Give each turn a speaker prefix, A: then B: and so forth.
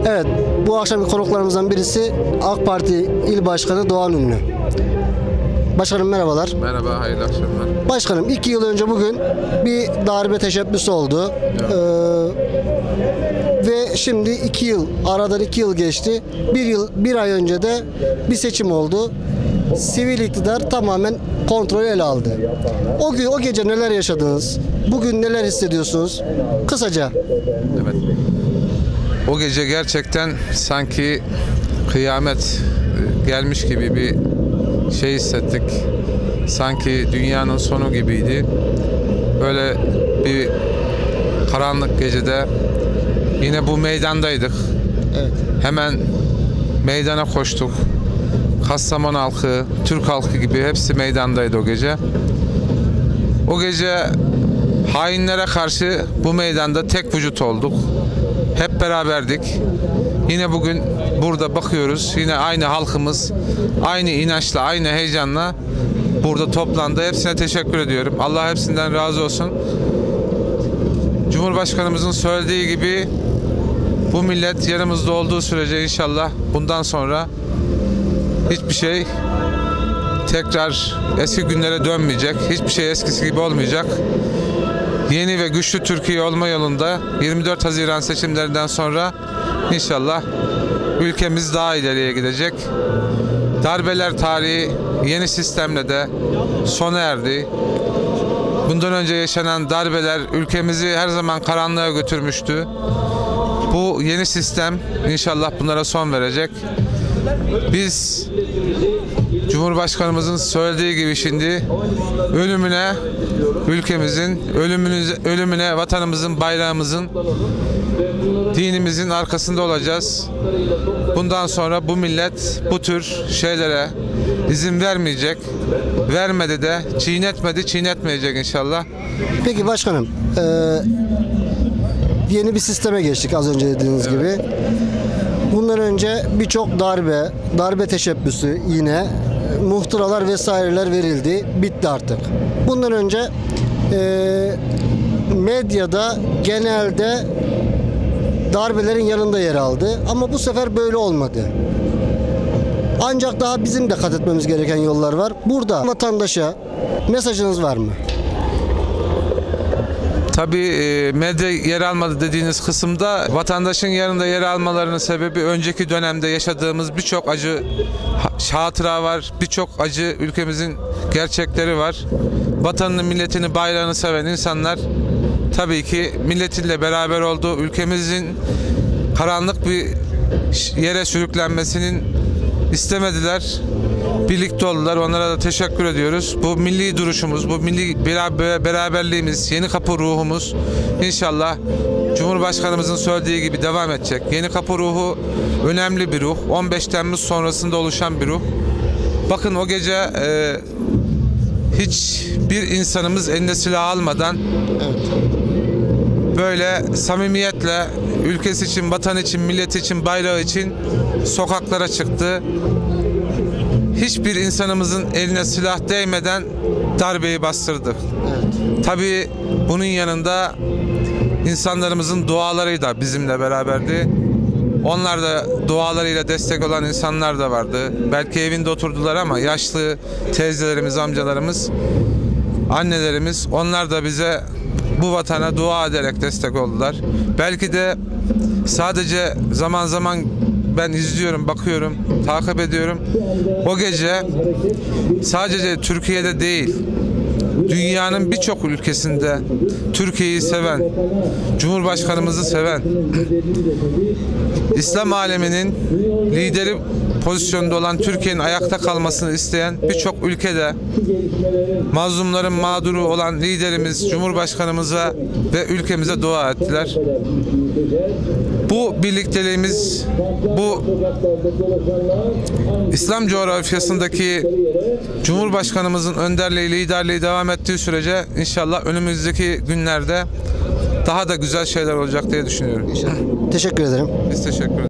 A: Evet, bu akşamki konuklarımızdan birisi AK Parti İl Başkanı Doğan Ünlü. Başkanım merhabalar.
B: Merhaba, hayırlı akşamlar.
A: Başkanım 2 yıl önce bugün bir darbe teşebbüsü oldu.
B: Evet.
A: Ve şimdi 2 yıl, aradan 2 yıl geçti. Bir ay önce de bir seçim oldu. Sivil iktidar tamamen kontrolü ele aldı. O gece neler yaşadınız? Bugün neler hissediyorsunuz? Kısaca.
B: Evet. O gece gerçekten sanki kıyamet gelmiş gibi bir şey hissettik. Sanki dünyanın sonu gibiydi. Böyle bir karanlık gecede yine bu meydandaydık.
A: Evet.
B: Hemen meydana koştuk. Kastamonu halkı, Türk halkı gibi hepsi meydandaydı o gece. O gece hainlere karşı bu meydanda tek vücut olduk. Hep beraberdik. Yine bugün burada bakıyoruz. Yine aynı halkımız, aynı inançla, aynı heyecanla burada toplandı. Hepsine teşekkür ediyorum. Allah hepsinden razı olsun. Cumhurbaşkanımızın söylediği gibi bu millet yanımızda olduğu sürece inşallah bundan sonra hiçbir şey tekrar eski günlere dönmeyecek. Hiçbir şey eskisi gibi olmayacak. Yeni ve güçlü Türkiye olma yolunda 24 Haziran seçimlerinden sonra inşallah ülkemiz daha ileriye gidecek. Darbeler tarihi yeni sistemle de sona erdi. Bundan önce yaşanan darbeler ülkemizi her zaman karanlığa götürmüştü. Bu yeni sistem inşallah bunlara son verecek. Biz Cumhurbaşkanımızın söylediği gibi şimdi ölümüne ülkemizin, ölümüne vatanımızın, bayrağımızın, dinimizin arkasında olacağız. Bundan sonra bu millet bu tür şeylere izin vermeyecek. Vermedi de, çiğnetmedi, çiğnetmeyecek inşallah.
A: Peki başkanım, yeni bir sisteme geçtik az önce dediğiniz gibi. Bundan önce birçok darbe teşebbüsü yine muhtıralar vesaireler verildi. Bitti artık. Bundan önce medyada genelde darbelerin yanında yer aldı. Ama bu sefer böyle olmadı. Ancak daha bizim de kat etmemiz gereken yollar var. Burada vatandaşa mesajınız var mı?
B: Tabii medya yer almadı dediğiniz kısımda vatandaşın yanında yer almalarının sebebi önceki dönemde yaşadığımız birçok acı hatıra var. Birçok acı ülkemizin gerçekleri var. Vatanını, milletini, bayrağını seven insanlar tabii ki milletiyle beraber oldu. Ülkemizin karanlık bir yere sürüklenmesinin istemediler. Birlikte oldular. Onlara da teşekkür ediyoruz. Bu milli duruşumuz, bu milli beraberliğimiz, yeni kapı ruhumuz inşallah Cumhurbaşkanımızın söylediği gibi devam edecek. Yeni kapı ruhu önemli bir ruh. 15 Temmuz sonrasında oluşan bir ruh. Bakın o gece hiçbir insanımız eline silah almadan böyle samimiyetle ülkesi için, vatan için, milleti için, bayrağı için sokaklara çıktı. Hiçbir insanımızın eline silah değmeden darbeyi bastırdı.
A: Evet.
B: Tabii bunun yanında insanlarımızın duaları da bizimle beraberdi. Onlar da dualarıyla destek olan insanlar da vardı. Belki evinde oturdular ama yaşlı teyzelerimiz, amcalarımız, annelerimiz, onlar da bize bu vatana dua ederek destek oldular. Belki de sadece zaman zaman ben izliyorum, bakıyorum, takip ediyorum. O gece sadece Türkiye'de değil, dünyanın birçok ülkesinde Türkiye'yi seven, Cumhurbaşkanımızı seven, İslam aleminin lideri pozisyonda olan Türkiye'nin ayakta kalmasını isteyen birçok ülkede mazlumların mağduru olan liderimiz Cumhurbaşkanımıza ve ülkemize dua ettiler. Bu birlikteliğimiz, bu İslam coğrafyasındaki Cumhurbaşkanımızın önderliği, liderliği devam ettiği sürece inşallah önümüzdeki günlerde daha da güzel şeyler olacak diye düşünüyorum.
A: Teşekkür ederim.
B: Biz teşekkür ederiz.